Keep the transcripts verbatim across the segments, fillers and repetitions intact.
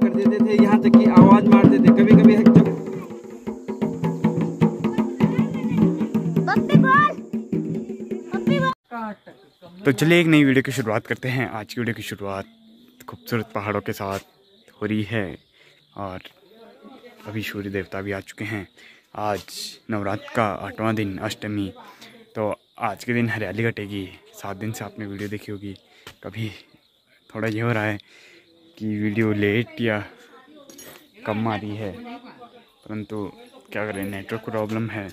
कर देते थे, यहाँ तक कि आवाज मारते थे कभी कभी। तो चलिए एक नई वीडियो की शुरुआत करते हैं। आज की वीडियो की शुरुआत खूबसूरत पहाड़ों के साथ हो रही है और अभी सूर्य देवता भी आ चुके हैं। आज नवरात्र का आठवां दिन, अष्टमी, तो आज के दिन हरियाली कटेगी। सात दिन से आपने वीडियो देखी होगी। कभी थोड़ा ये हो रहा है कि वीडियो लेट या कम आ रही है, परंतु क्या करें, नेटवर्क प्रॉब्लम है।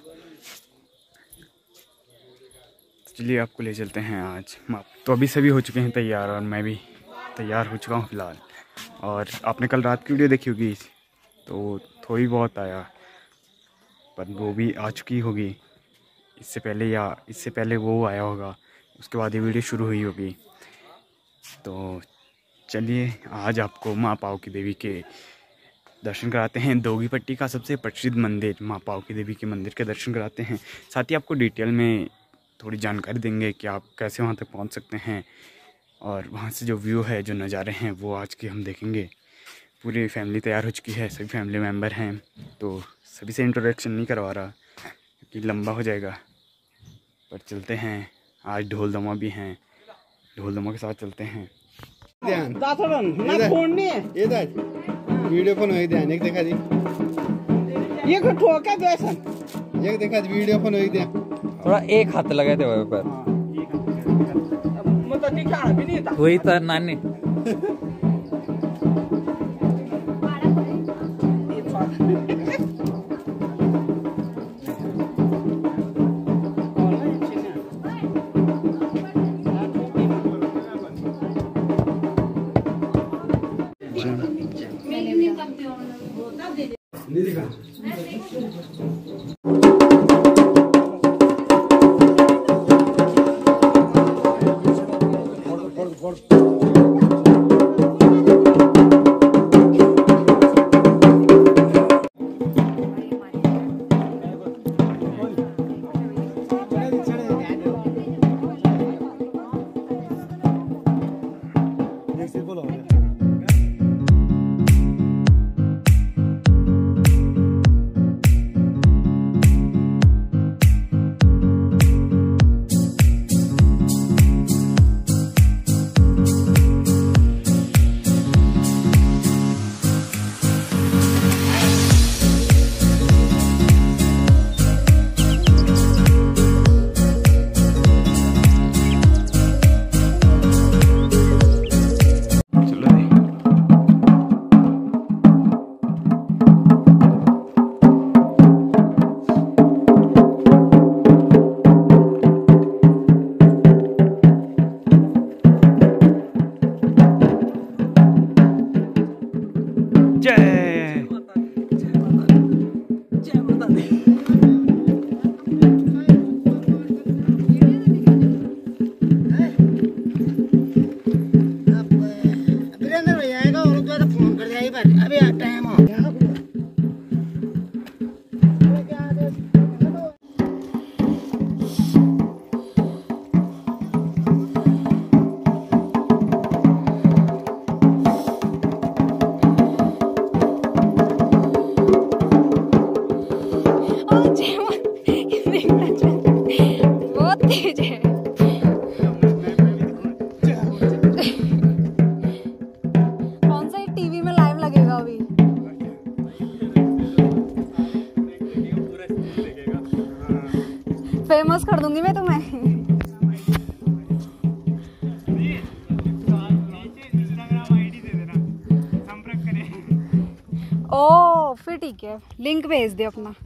चलिए आपको ले चलते हैं आज। तो अभी सभी हो चुके हैं तैयार और मैं भी तैयार हो चुका हूँ फ़िलहाल। और आपने कल रात की वीडियो देखी होगी, तो थोड़ी बहुत आया, पर वो भी आ चुकी होगी इससे पहले, या इससे पहले वो आया होगा, उसके बाद ये वीडियो शुरू हुई होगी। तो चलिए आज आपको माँ पाव की देवी के दर्शन कराते हैं। दोगीपट्टी का सबसे प्रसिद्ध मंदिर माँ पाव की देवी के मंदिर के दर्शन कराते हैं। साथ ही आपको डिटेल में थोड़ी जानकारी देंगे कि आप कैसे वहाँ तक पहुँच सकते हैं, और वहाँ से जो व्यू है, जो नज़ारे हैं, वो आज के हम देखेंगे। पूरी फैमिली तैयार हो चुकी है, सभी फैमिली मेम्बर हैं, तो सभी से इंट्रोडक्शन नहीं करवा रहा क्योंकि लंबा हो जाएगा। पर चलते हैं, आज ढोल दमा भी हैं, ढोल दमा के साथ चलते हैं। ध्यान वीडियो फोन हो ध्यान एक देखा जी, ये ठोका जैसा एक देखा जी, वीडियो फोन हो ध्यान, थोड़ा एक हाथ लगाए थे वहाँ पर, मतलब दिखा भी नहीं था वही तो नानी। नहीं दिखा। फेमस कर दूंगी मैं तुम्हें। ओ फिर ठीक है, लिंक भेज दे अपना।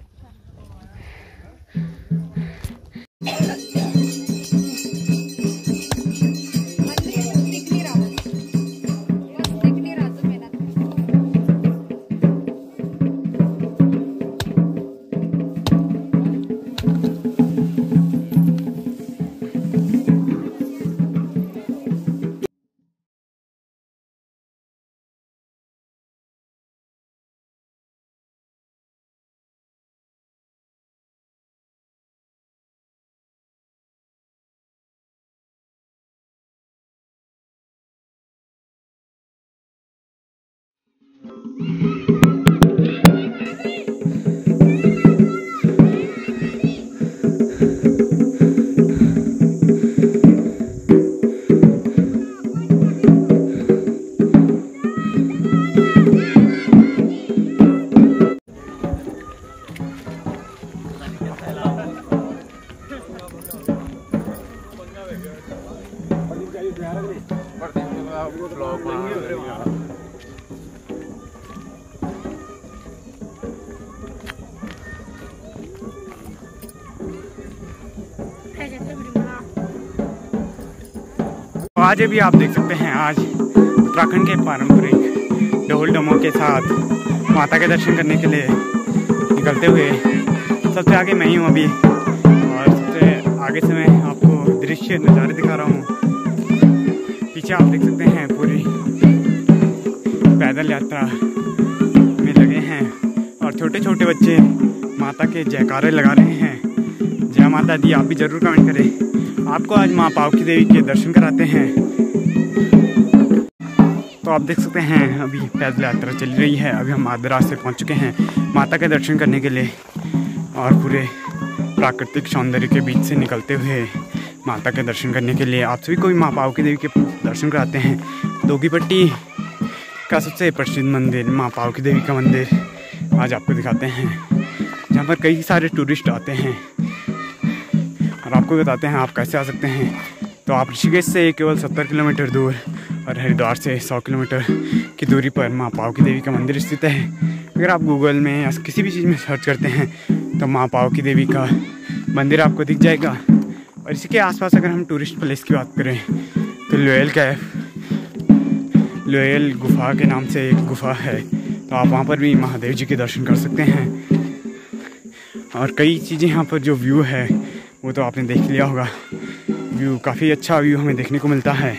आज भी आप देख सकते हैं, आज उत्तराखंड के पारंपरिक ढोल डमों के साथ माता के दर्शन करने के लिए निकलते हुए सबसे आगे मैं ही हूँ अभी, और सबसे आगे से मैं आपको दृश्य नज़ारे दिखा रहा हूँ। पीछे आप देख सकते हैं पूरी पैदल यात्रा में लगे हैं और छोटे छोटे बच्चे माता के जयकारे लगा रहे हैं। जय माता दी। आप भी ज़रूर कमेंट करें। आपको आज माँ पावकी देवी के दर्शन कराते हैं। तो आप देख सकते हैं अभी पैदल यात्रा चल रही है। अभी हम आधे रास्ते पहुँच चुके हैं माता के दर्शन करने के लिए, और पूरे प्राकृतिक सौंदर्य के बीच से निकलते हुए माता के दर्शन करने के लिए आप सभी को भी माँ पावकी देवी के दर्शन कराते हैं। दोगीपट्टी का सबसे प्रसिद्ध मंदिर माँ पावकी देवी का मंदिर आज आपको दिखाते हैं, जहाँ पर कई सारे टूरिस्ट आते हैं और आपको बताते हैं आप कैसे आ सकते हैं। तो आप ऋषिकेश से केवल सत्तर किलोमीटर दूर और हरिद्वार से सौ किलोमीटर की दूरी पर माँ पावकी देवी का मंदिर स्थित है। अगर आप गूगल में या किसी भी चीज़ में सर्च करते हैं तो माँ पावकी देवी का मंदिर आपको दिख जाएगा। और इसी के आसपास अगर हम टूरिस्ट प्लेस की बात करें तो लोयल कैफ, लोयल गुफा के नाम से एक गुफा है, तो आप वहाँ पर भी महादेव जी के दर्शन कर सकते हैं। और कई चीज़ें यहाँ पर जो व्यू है वो तो आपने देख लिया होगा। व्यू काफ़ी अच्छा व्यू हमें देखने को मिलता है।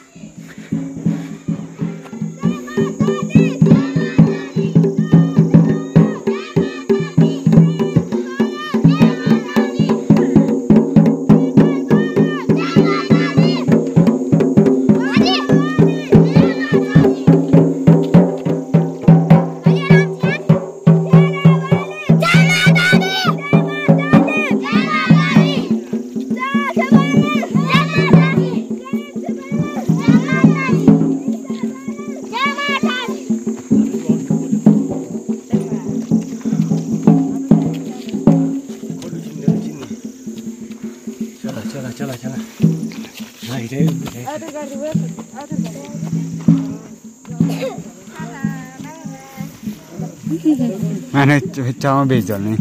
चला चला चला मैंने चावल भेज डालने।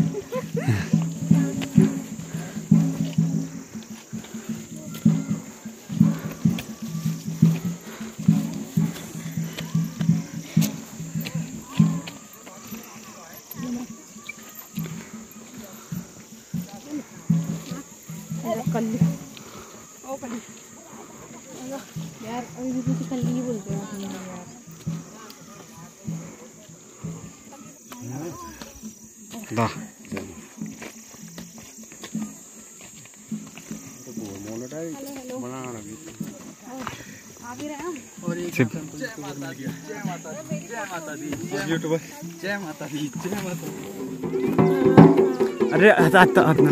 यार अभी भी कुछ कल ही बोलते हैं यार। दा आ भी रहे हम। यूट्यूबर जय माता दी जय माता दी। अरे आता आता आता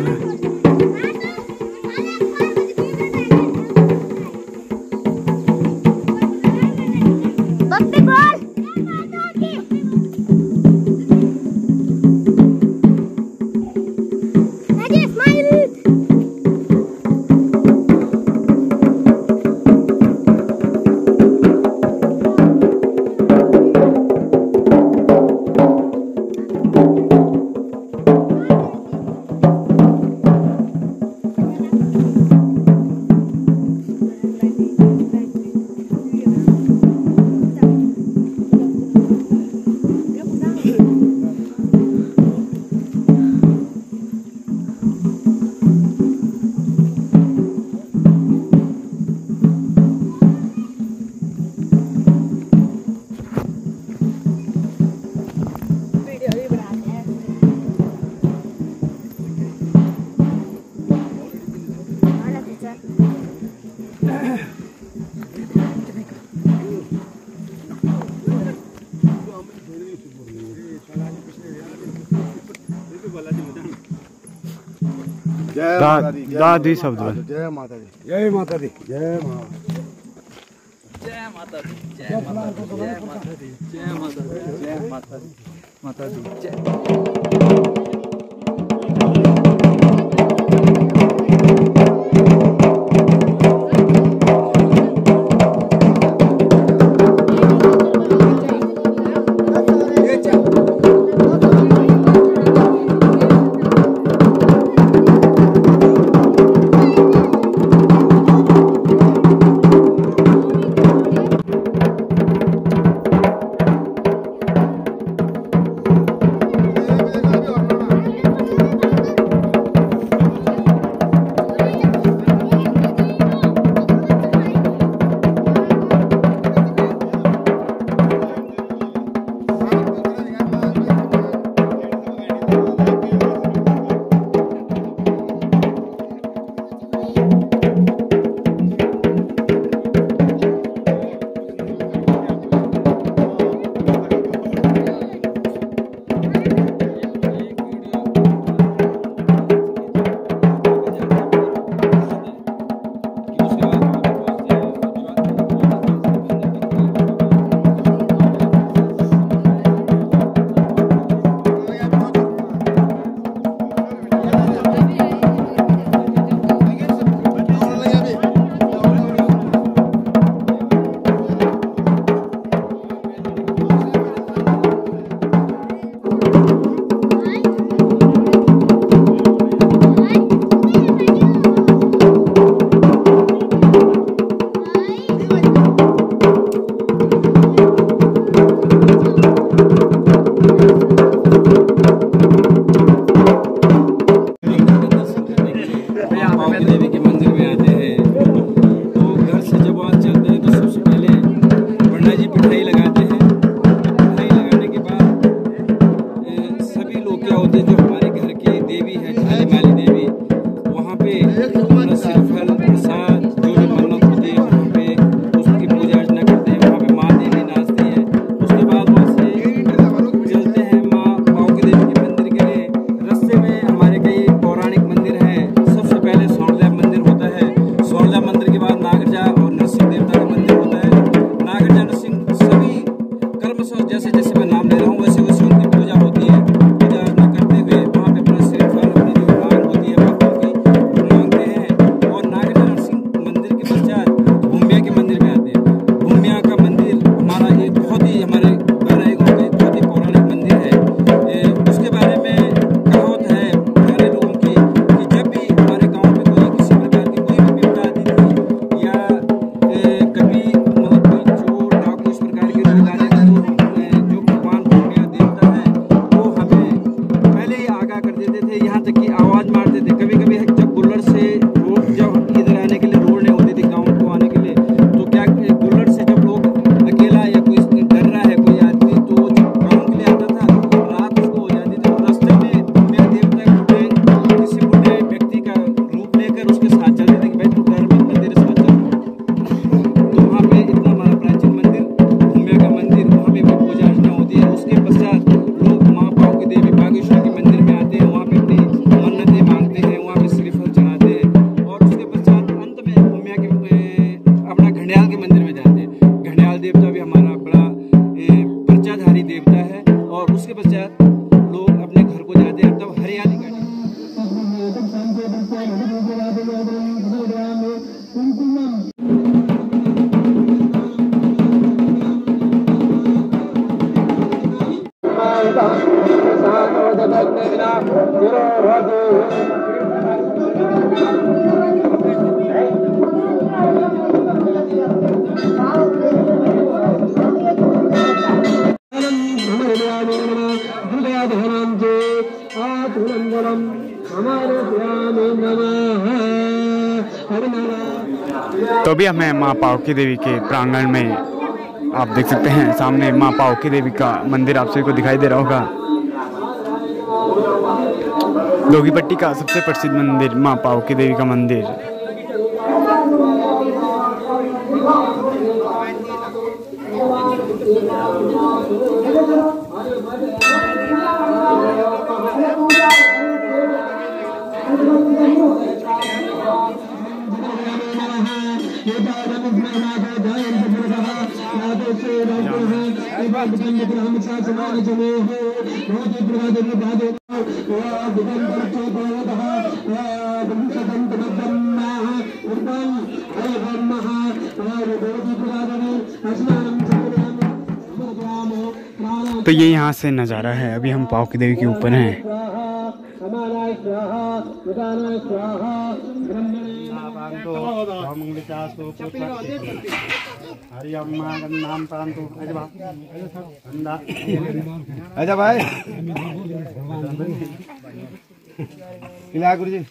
दादी शब्द जय माता दी जय माता दी जय माँ जय माता दी जय माता दी जय माता दी जय माता दी जय माता दी माता दी जय। हमारी देवता है। और उसके पश्चात लोग अपने घर को जाते हैं, तब हरियाली का तो अभी हमें माँ पावकी देवी के प्रांगण में, आप देख सकते हैं सामने माँ पावकी देवी का मंदिर आप सभी को दिखाई दे रहा होगा। दोगीपट्टी का सबसे प्रसिद्ध मंदिर माँ पावकी देवी का मंदिर। तो ये यहाँ से नज़ारा है। अभी हम पावकी देवी के ऊपर हैं। अच्छा भाई किला गुरु जी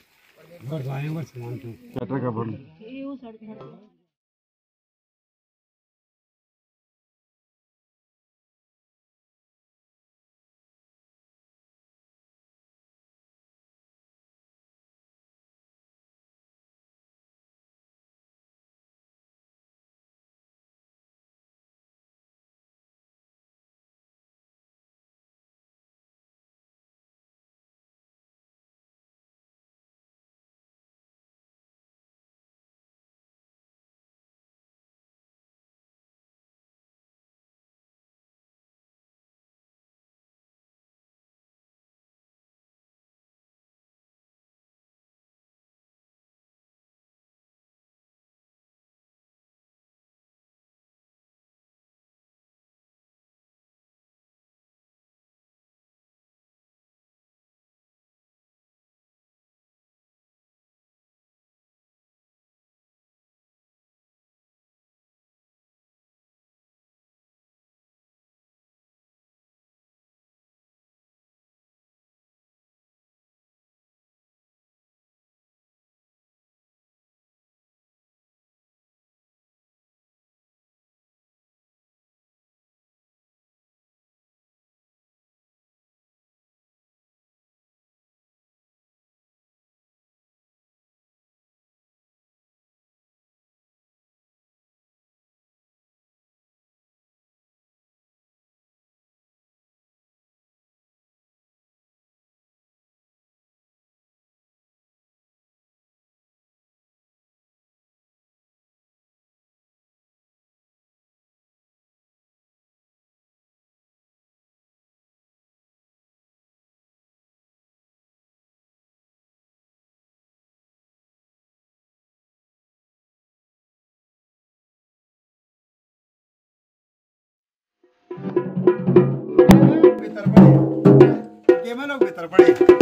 भीतर पड़े, भीतर पड़े।